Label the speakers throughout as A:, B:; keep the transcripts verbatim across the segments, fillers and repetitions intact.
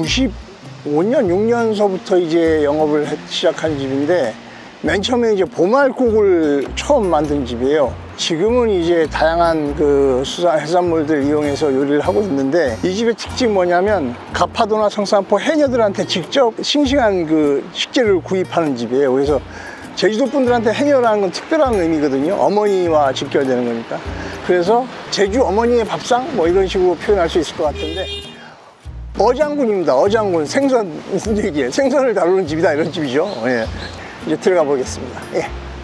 A: 구십오 년, 육 년서부터 이제 영업을 시작한 집인데 맨 처음에 이제 보말국을 처음 만든 집이에요. 지금은 이제 다양한 그 수산 해산물들 이용해서 요리를 하고 있는데 이 집의 특징이 뭐냐면 가파도나 성산포 해녀들한테 직접 싱싱한 그 식재료를 구입하는 집이에요. 그래서 제주도 분들한테 해녀라는 건 특별한 의미거든요. 어머니와 직결되는 거니까. 그래서 제주 어머니의 밥상 뭐 이런 식으로 표현할 수 있을 것 같은데 어장군입니다. 어장군. 생선 얘기에 생선을 다루는 집이다 이런 집이죠. 예. 이제 들어가 보겠습니다. 예.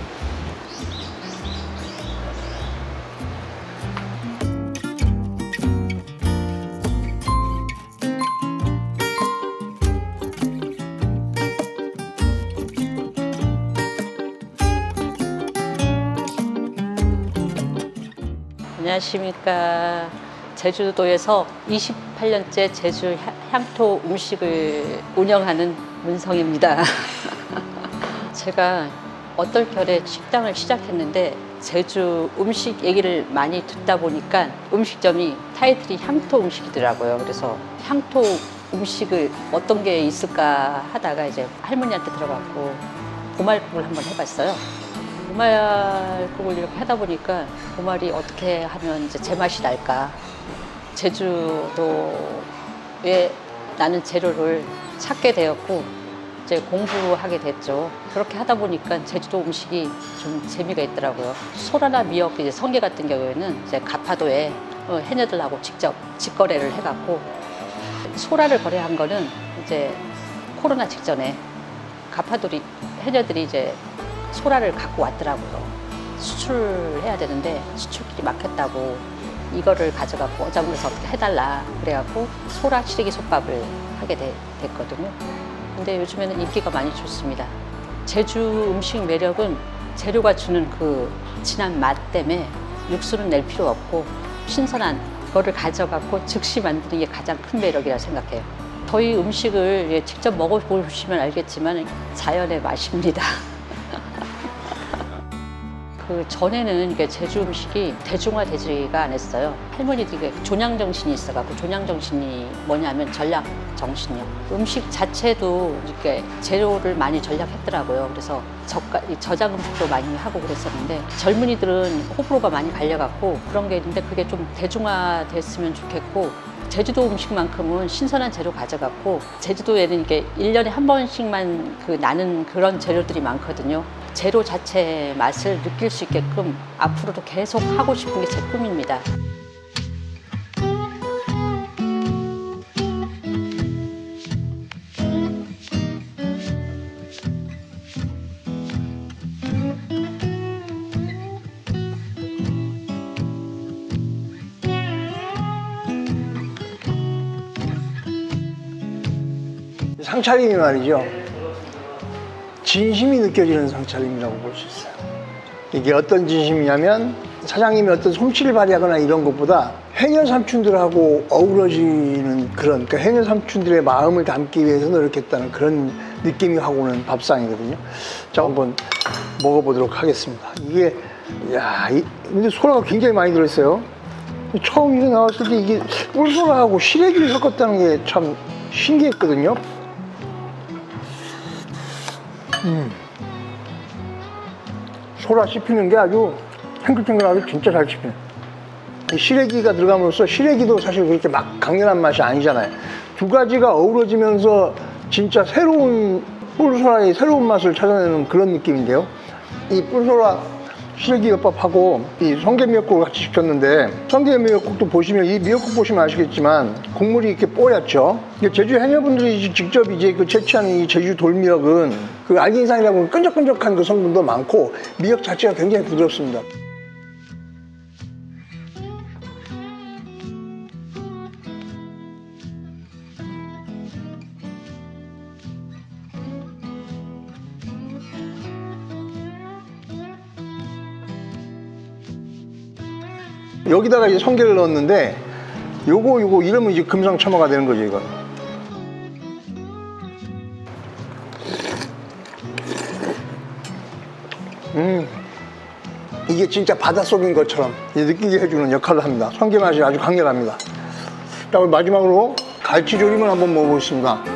B: 안녕하십니까. 제주도에서 이십팔 년째 제주 향토 음식을 운영하는 문성입니다. 제가 얼떨결에 식당을 시작했는데 제주 음식 얘기를 많이 듣다 보니까 음식점이 타이틀이 향토 음식이더라고요. 그래서 향토 음식을 어떤 게 있을까 하다가 이제 할머니한테 들어갔고 보말국을 한번 해봤어요. 보말국을 이렇게 하다 보니까 보말이 어떻게 하면 이제 제맛이 날까. 제주도에 나는 재료를 찾게 되었고 이제 공부하게 됐죠. 그렇게 하다 보니까 제주도 음식이 좀 재미가 있더라고요. 소라나 미역, 이제 성게 같은 경우에는 이제 가파도에 해녀들하고 직접 직거래를 해갖고 소라를 거래한 거는 이제 코로나 직전에 가파도리 해녀들이 이제 소라를 갖고 왔더라고요. 수출해야 되는데 수출길이 막혔다고 이거를 가져갖고 어장군에서 어떻게 해달라 그래갖고 소라 시래기 솥밥을 하게 되, 됐거든요. 근데 요즘에는 인기가 많이 좋습니다. 제주 음식 매력은 재료가 주는 그 진한 맛 때문에 육수는 낼 필요 없고 신선한 거를 가져갖고 즉시 만드는 게 가장 큰 매력이라 생각해요. 저희 음식을 직접 먹어보시면 알겠지만 자연의 맛입니다. 그 전에는 이게 제주 음식이 대중화되지가 않았어요. 할머니들이 존양 정신이 있어가지고 존양 정신이 뭐냐면 전략 정신이요. 음식 자체도 이렇게 재료를 많이 전략했더라고요. 그래서 저가, 저장 음식도 많이 하고 그랬었는데 젊은이들은 호불호가 많이 갈려갖고 그런 게 있는데 그게 좀 대중화됐으면 좋겠고 제주도 음식만큼은 신선한 재료 가져갔고 제주도에는 이게 일 년에 한 번씩만 그 나는 그런 재료들이 많거든요. 재료 자체의 맛을 느낄 수 있게끔 앞으로도 계속 하고 싶은 게 제 꿈입니다.
A: 상차림이 말이죠. 진심이 느껴지는 상차림이라고 볼 수 있어요. 이게 어떤 진심이냐면 사장님이 어떤 솜씨를 발휘하거나 이런 것보다 해녀 삼촌들하고 어우러지는 그런, 그러니까 해녀 삼촌들의 마음을 담기 위해서 노력했다는 그런 느낌이 하고 오는 밥상이거든요. 자, 한번 먹어보도록 하겠습니다. 이게, 야, 이, 근데 소라가 굉장히 많이 들어있어요. 처음 이거 나왔을 때 이게 꿀소라하고 시래기를 섞었다는 게 참 신기했거든요. 음. 소라 씹히는 게 아주 탱글탱글하게 진짜 잘 씹히네. 이 시래기가 들어감으로써 시래기도 사실 그렇게 막 강렬한 맛이 아니잖아요. 두 가지가 어우러지면서 진짜 새로운 뿔소라의 새로운 맛을 찾아내는 그런 느낌인데요. 이 뿔소라 시래기 덮밥하고 이 성게 미역국을 같이 시켰는데 성게 미역국도 보시면 이 미역국 보시면 아시겠지만 국물이 이렇게 뽀얗죠. 제주 해녀분들이 직접 이제 그 채취한 이 제주 돌미역은 그 알긴산이라고 하는 끈적끈적한 그 성분도 많고 미역 자체가 굉장히 부드럽습니다. 여기다가 이제 성게를 넣었는데 요거 요거 이러면 이제 금상첨화가 되는 거죠, 이거. 음, 이게 진짜 바닷속인 것처럼 느끼게 해주는 역할을 합니다. 성게 맛이 아주 강렬합니다. 자, 마지막으로 갈치조림을 한번 먹어보겠습니다.